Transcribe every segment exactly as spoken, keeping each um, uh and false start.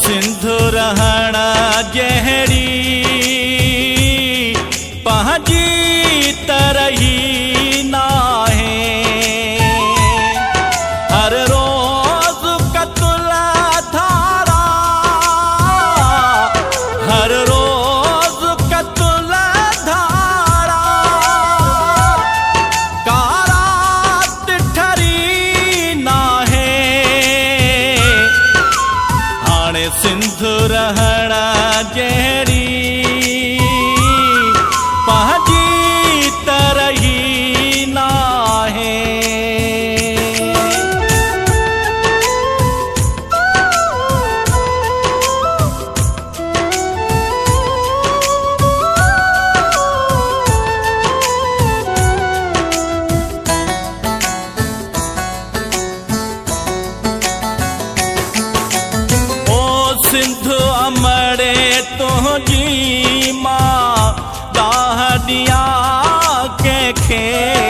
सिंधु रहण जहड़ी पंहिंजी तरही नाहे। हर रोज कतल धारा, हर रोज कतल धारा, कारात ठरी नाहे। हाणे सिंधु रहण जहड़ी पंहिंजी तरही नाहे। सिंधु अमड़े तुझी मां दाह दिया कंहिंखे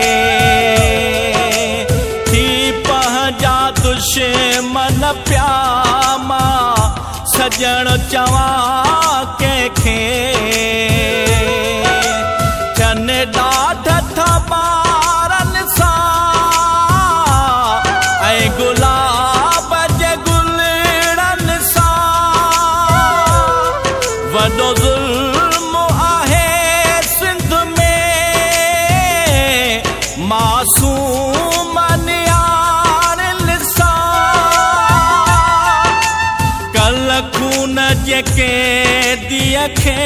थी पंहिंजा दुश्मन प्या मां सजण चवा कंहिंखे। चन ॾाढ थबारनि सां ऐं गुलाब जे गुलड़नि सां वॾो ज़ुल्म आहे सिंध में मासूम नियाणियुनि सां। कल खून जे कैदीअ खे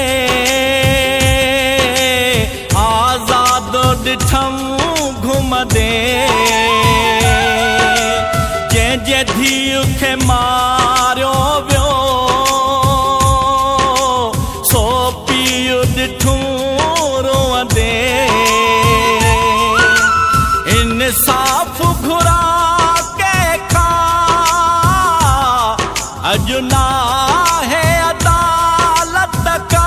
आज़ादो ॾिठमि घुमंदे, जंहिंजे धीउ खे मारियो वियो रोंदे। इंसाफ़ घुरा कंहिंखां अॼु नाहे अदालत का।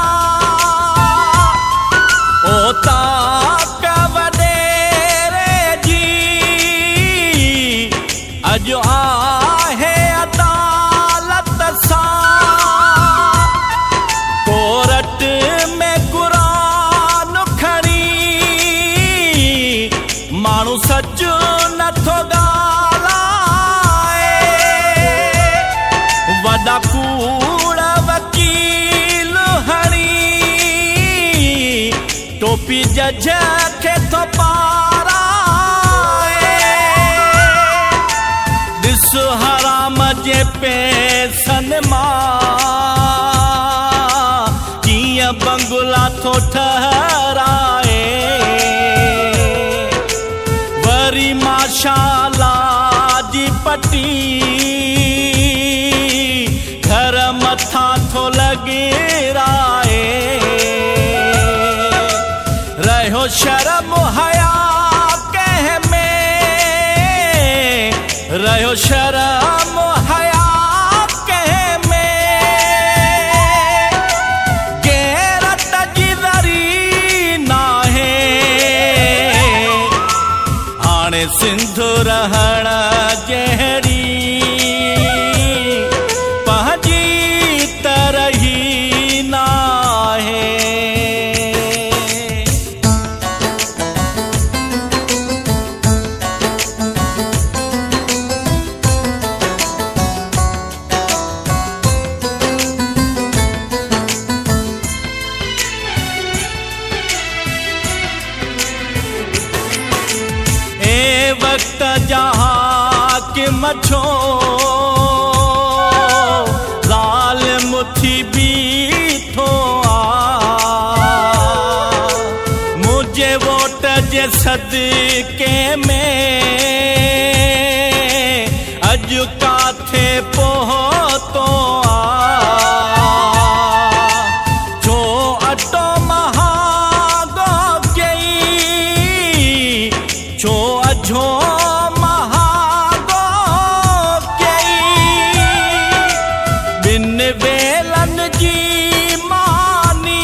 ओ ताक़ वॾेरे जी अॼु आहे अदालत सां। कोरट में माण्हू सच नथो ॻाल्हाए, वॾा कूड़ वकील हणी टोपी जज खे थो पाराए। ॾिस हराम जे पैसनि मां कीअं बंगला थो ठहराए। वरी माशाला जी पटी घर मथा थो लॻाए। रहियो शर्म हया कंहिं में, रहियो शर्म हया कंहिं में, गैरत जी वरी नाहे। हाणे सिंधु रहण जहड़ी पंहिंजी तरही नाहे। ए वक्त जहाँ के मछो ज़ालिम थी बीठो आ। मुझे वोट जे सदके में अॼु काथे पहुतो आ। जो अटो महांगो कई, जो अझो महांगो कई, बिन वेलन जी मानी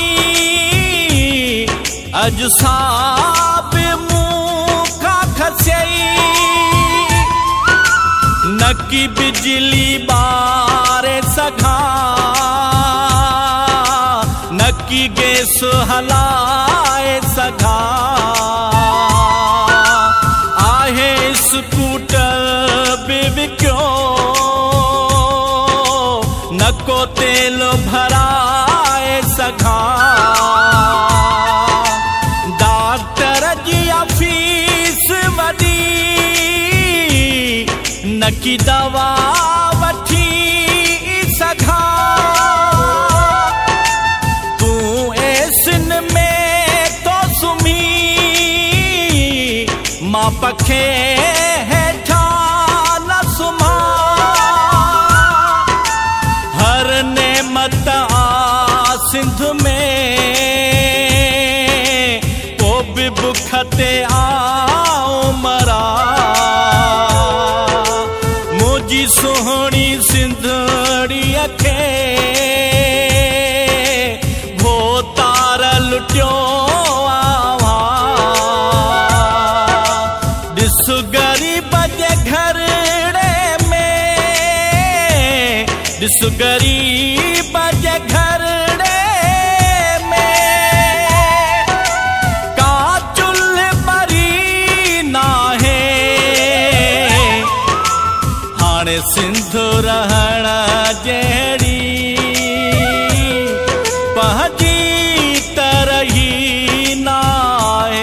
अॼु साब मुँह खां खसई। न की बिजली बारे सघां हलाए सघा आहे स्कूटर बि विकियो न को तेल भराए सघा डॉक्टर जी फीस वॾी न की दवा वठी सघा मां पखे हेठा न सुम्हा हर नेमत आ सिंध में को बि बुख ते आओ मरा मुंहिंजी सुहिणी सिंधड़ीअ खे भो तार लुटियो गरीब जे घरड़े में ॾिस गरीब जे घरड़े में का चुल्ह ॿरी नाहे हाणे सिंध रहण जहिड़ी पंहिंजी तरही नाहे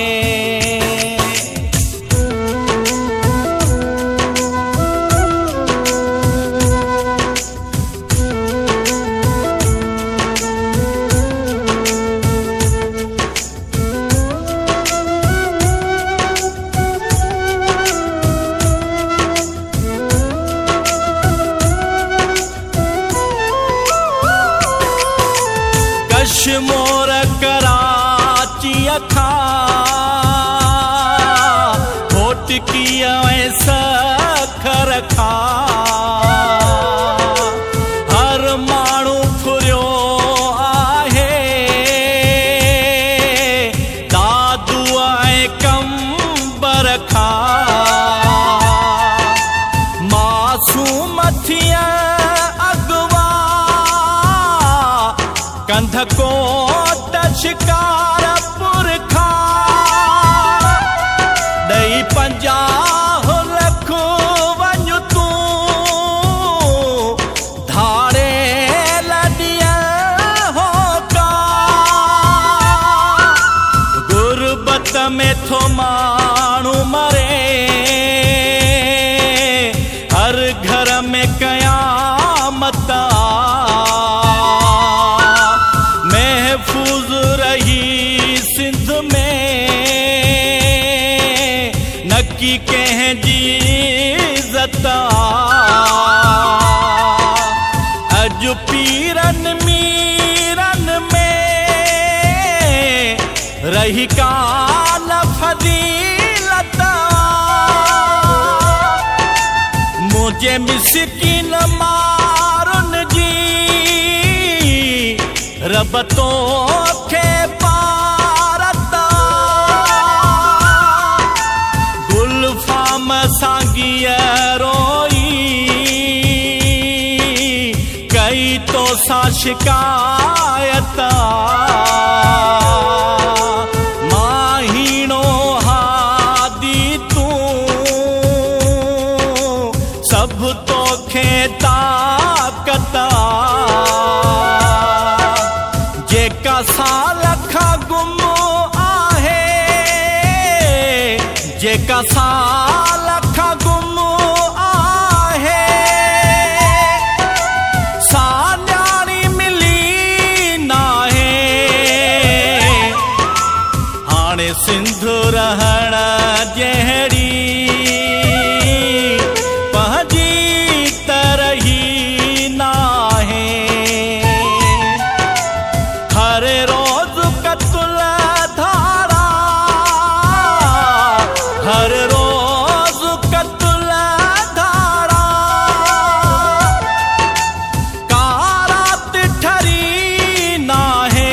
कश्मीर कराची खां होटकी सखर खां हर माण्हू फुरियो आहे दादू ऐं कंबर खां मासूम थिया कंध कोट शिकारपुर खां ॾही पंजाह लख वञ तूं धारे लॾिया हो का गुरबत में थो माण्हू मरे हर घर में क़यामत महफूज रही सिंध में न की कंहिंजी इज़्ज़त अॼु पीरनि मीरनि में रही कान फज़ीलत मुंहिंजे मिसकीन मारुनि जी रब तोखे पारता गुलफाम सांगीअ रोई कई तो सा शिकायत माहीणो हादी तूं सभु तोखे ताकत जेका साल खां गुम आहे जेका साल खां गुम आहे सान्याणी मिली नाहे हाणे सिंध रहण जहिड़ी पंहिंजी तरही नाहे हर रोज कत्ल धारा हर रोज कत्ल धारा कारात ठरी नाहे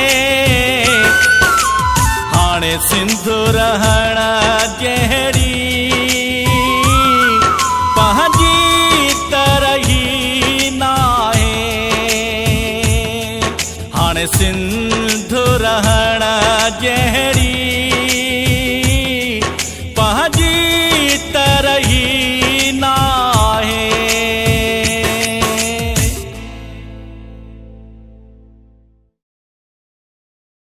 हाणे सिंध रहण जहिड़ी पंहिंजी तरही नाहे हाणे सिंध